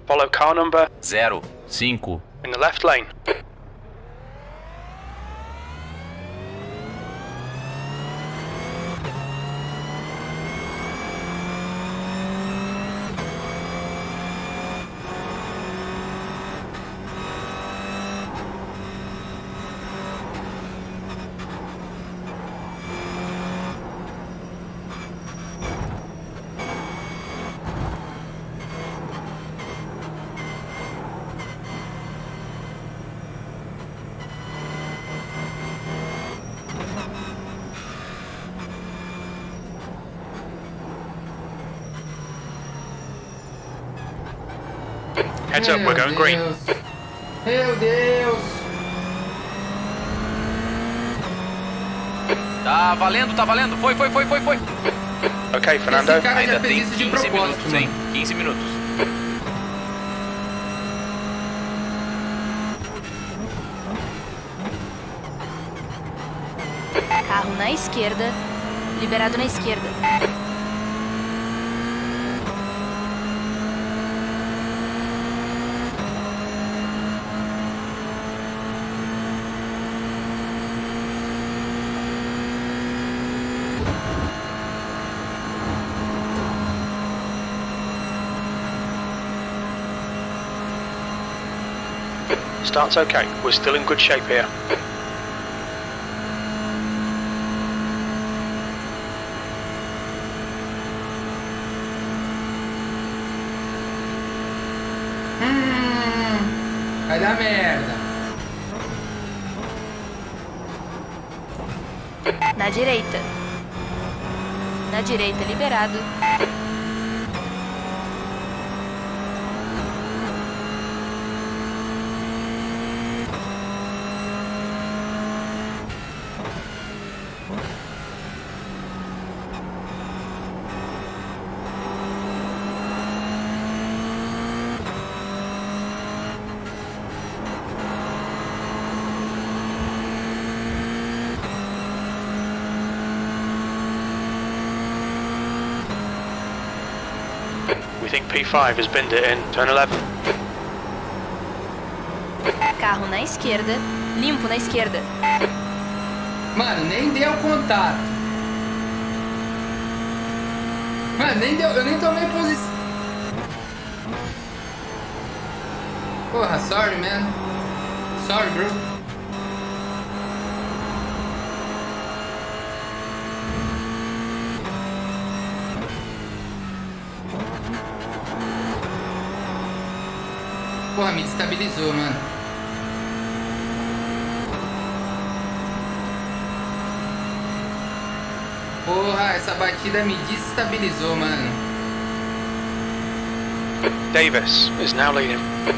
Follow car number 05 in the left lane. Heads up, we're going green. Meu Deus! Tá valendo. Foi. Okay, Fernando. Esse cara Ainda já fez tem isso de 15 propósito, minutos, hein? 15 minutos. Carro na esquerda, liberado na esquerda. Start's okay. We're still in good shape here. Vai dar merda. Na direita. Na direita, liberado. We think P5 has binned it in turn 11. Carro na esquerda, limpo na esquerda. Mano, nem deu contato. Mano, nem deu, eu nem tomei posição. Porra, sorry, man. Sorry, bro. Porra, me destabilizou, mano. Porra, essa batida me desestabilizou, mano. Davis is now leading.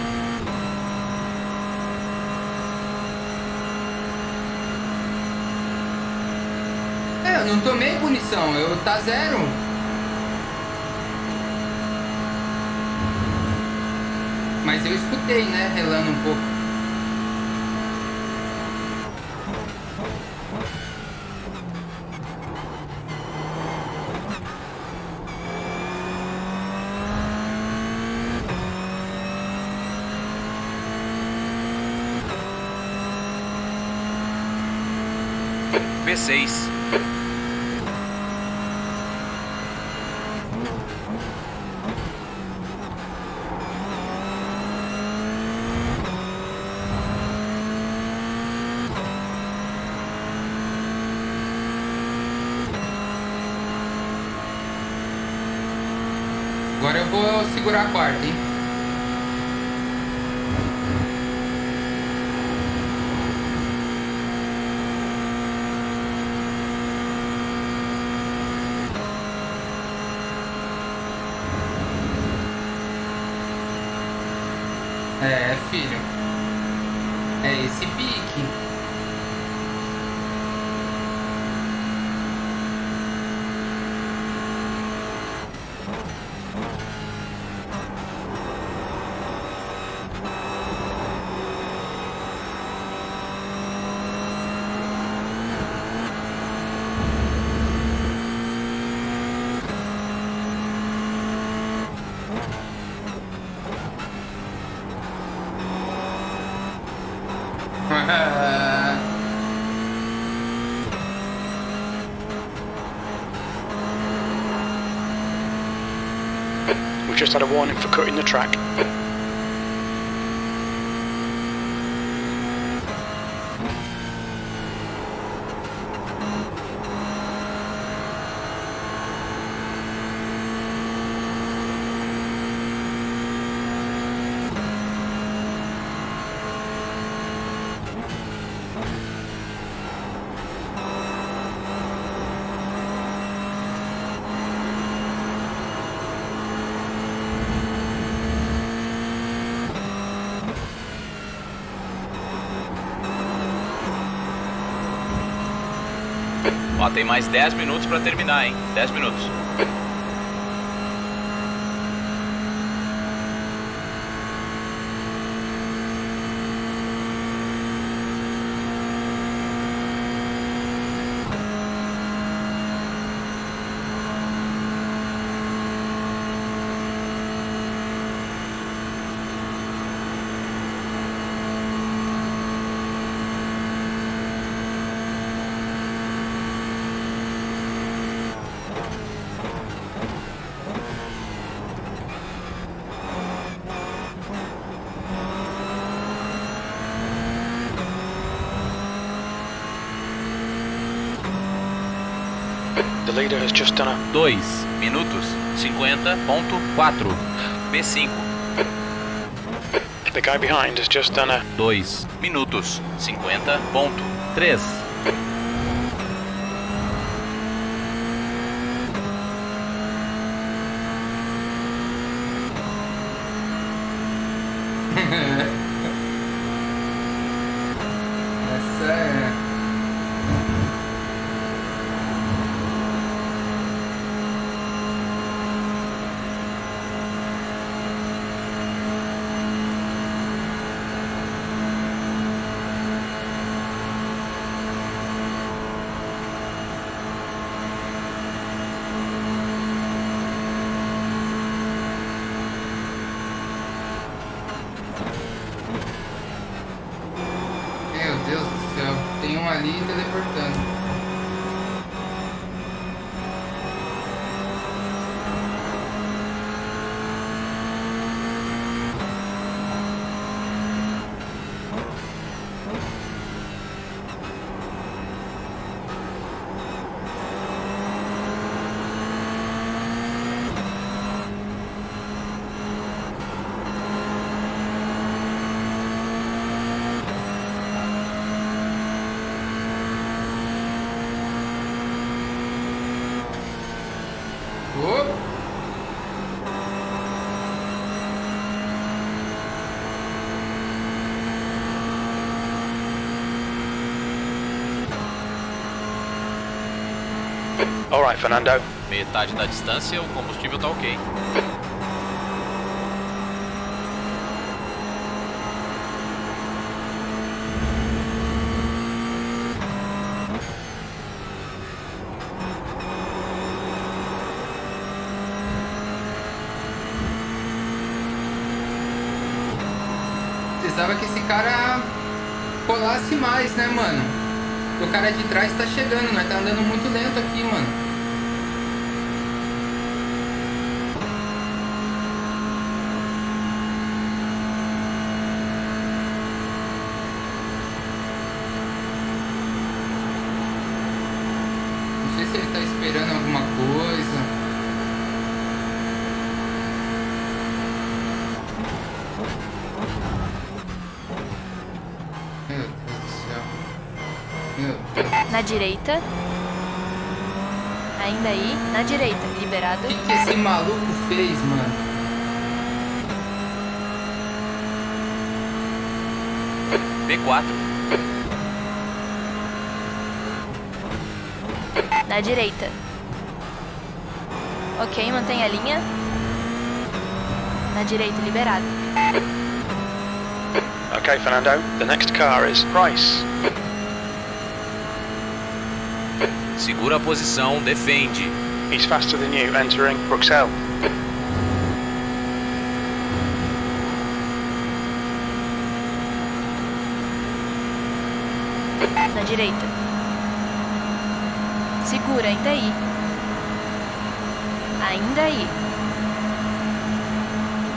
É, eu não tomei punição, eu tá 0. Mas eu escutei, né? Relando um pouco. P6. Agora eu vou segurar a quarta, hein? É, filho. É esse pique. We've just had a warning for cutting the track. Ó, tem mais 10 minutos pra terminar, hein? 10 minutos. The leader has just done a 2 minutos 50.4. P5. The guy behind has just done a 2 minutos 50.3. Essa é. Meu Deus do céu, tem um ali teleportando. Opa! Alright, Fernando. Metade da distância, o combustível tá ok. Precisava que esse cara colasse mais, né, mano? O cara de trás tá chegando, nós tá andando muito lento aqui, mano. Não sei se ele tá esperando alguma coisa. Meu Deus do céu. Meu Deus. Na direita. Ainda aí, na direita, liberado. O que esse maluco fez, mano? P4. Na direita. Ok, mantém a linha. Na direita, liberado. Okay, Fernando. The next car is Price. Segura a posição, defende. He's faster than you, entering Bruxelles. Na direita. Segura, ainda aí. Ainda aí.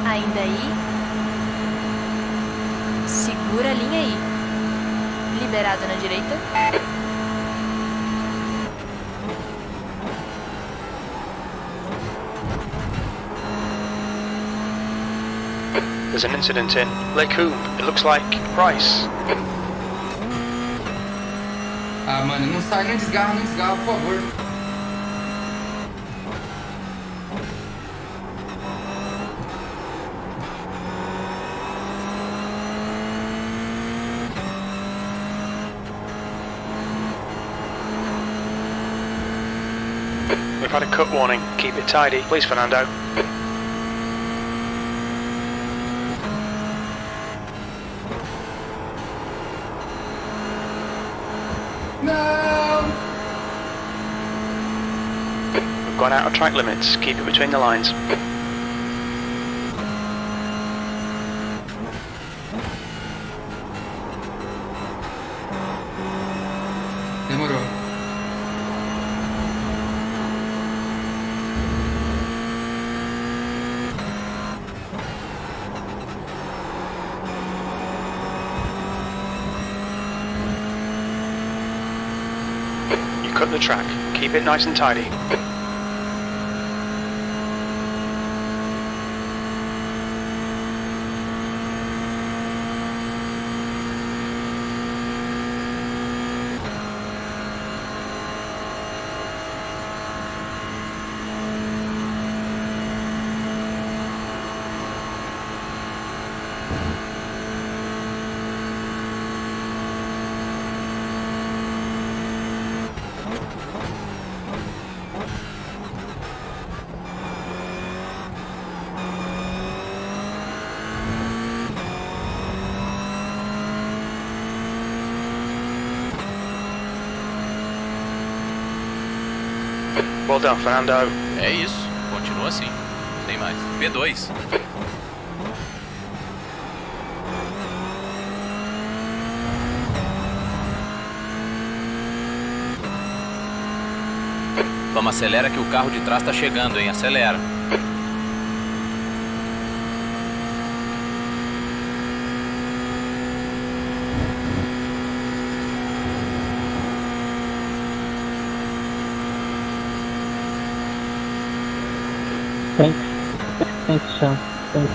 Ainda aí. Segura a linha aí. Liberado na direita. There's an incident in Lake Coombe. It looks like Price. Ah, mano, não sai, não desgarra, por favor. We've had a cut warning. Keep it tidy, please, Fernando. Não! We've gone out of track limits. Keep it between the lines. Demorou. You cut the track. Keep it nice and tidy. Well done, Fernando. É isso, continua assim. Tem mais. P2. Vamos, acelera que o carro de trás tá chegando, hein? Acelera. Thanks, Sean. Thanks.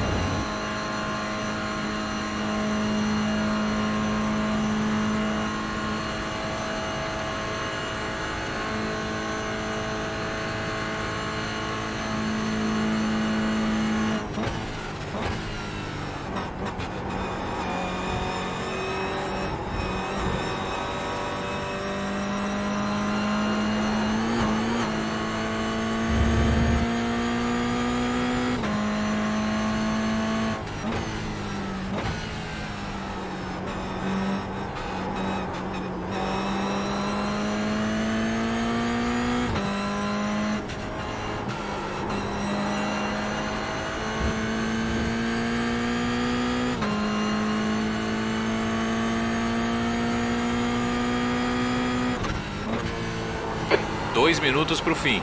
Dois minutos pro fim.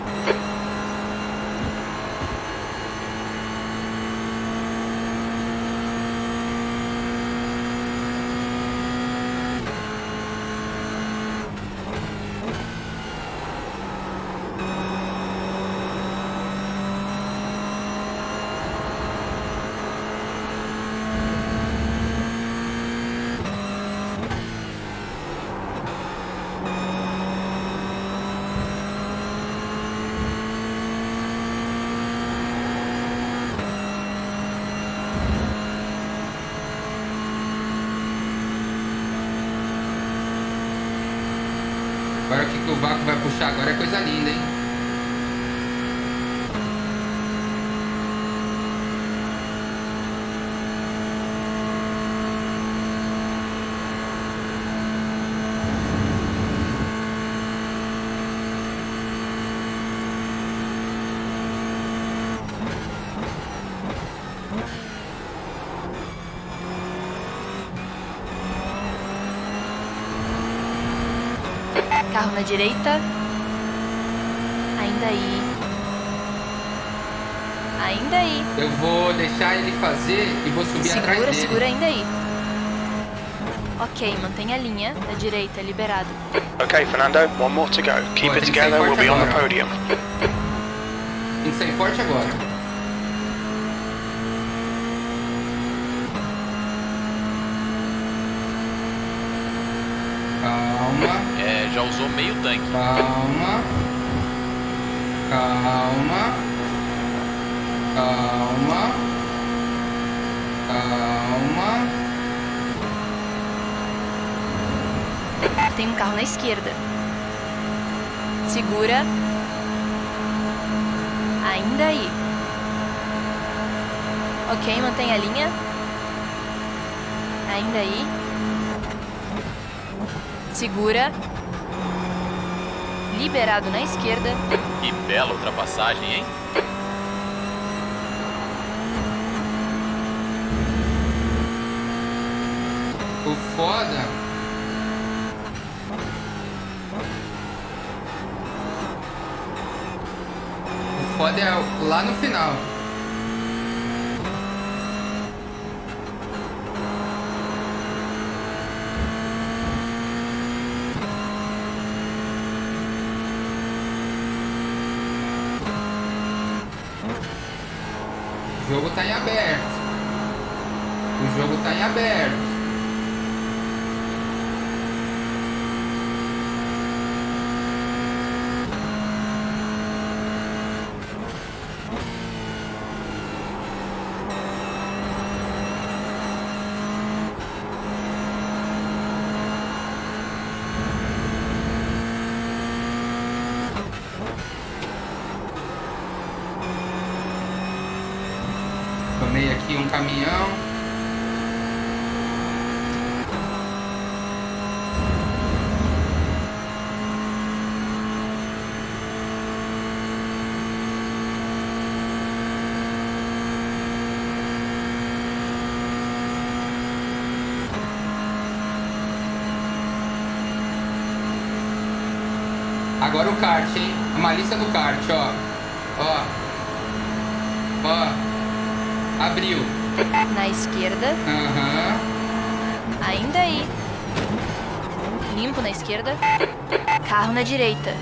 Agora o que o vácuo vai puxar agora é coisa linda, hein? Carro na direita. Ainda aí. Ainda aí. Eu vou deixar ele fazer e vou subir atrás Segura, dele. segura ainda aí. Ok, mantenha a linha. Da direita, liberado. Okay, Fernando, one more to go. Keep Boa, it tem que sair together, we'll forte be on the agora. podium. Tem que sair forte agora. Calma, É, já usou meio tanque. calma. Calma. Calma. Calma. Tem um carro na esquerda. Segura. Ainda aí. Ok, mantenha a linha. Ainda aí. Segura. Liberado na esquerda. Que bela ultrapassagem, hein? O foda. O foda é lá no final. O jogo tá em aberto. O jogo tá em aberto. Tomei aqui um caminhão. Agora o kart, hein? A malícia do kart, ó. Ó. Ó. Abriu. Na esquerda. Aham. Ainda aí. Limpo na esquerda. Carro na direita.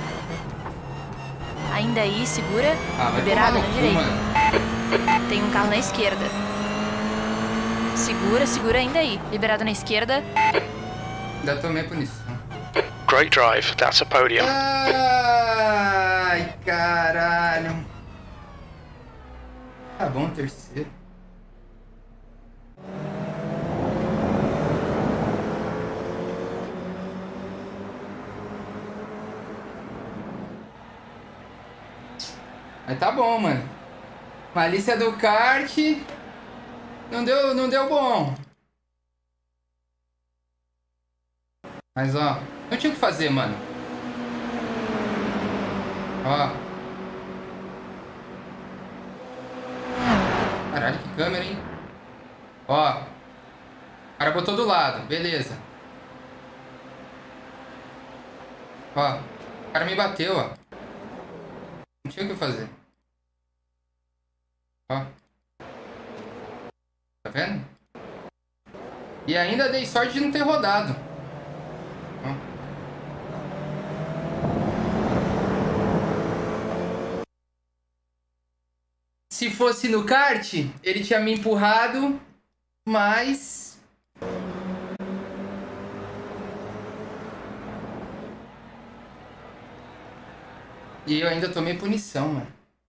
Ainda aí, segura. Ah, vai Liberado tomar na no cu, direita. mano. Tem um carro na esquerda. Segura, segura ainda aí. Liberado na esquerda. Ainda tomei punição. Great drive, that's a podium. Ai, caralho. Tá bom, terceiro. Mas tá bom, mano. Malícia do kart. Não deu bom. Mas ó, não tinha o que fazer, mano. Ó. Caralho, que câmera, hein? Ó. O cara botou do lado, beleza. Ó. O cara me bateu, ó. Não tinha o que fazer. Ó. Tá vendo? E ainda dei sorte de não ter rodado. Ó. Se fosse no kart, ele tinha me empurrado, mas... E eu ainda tomei punição, mano.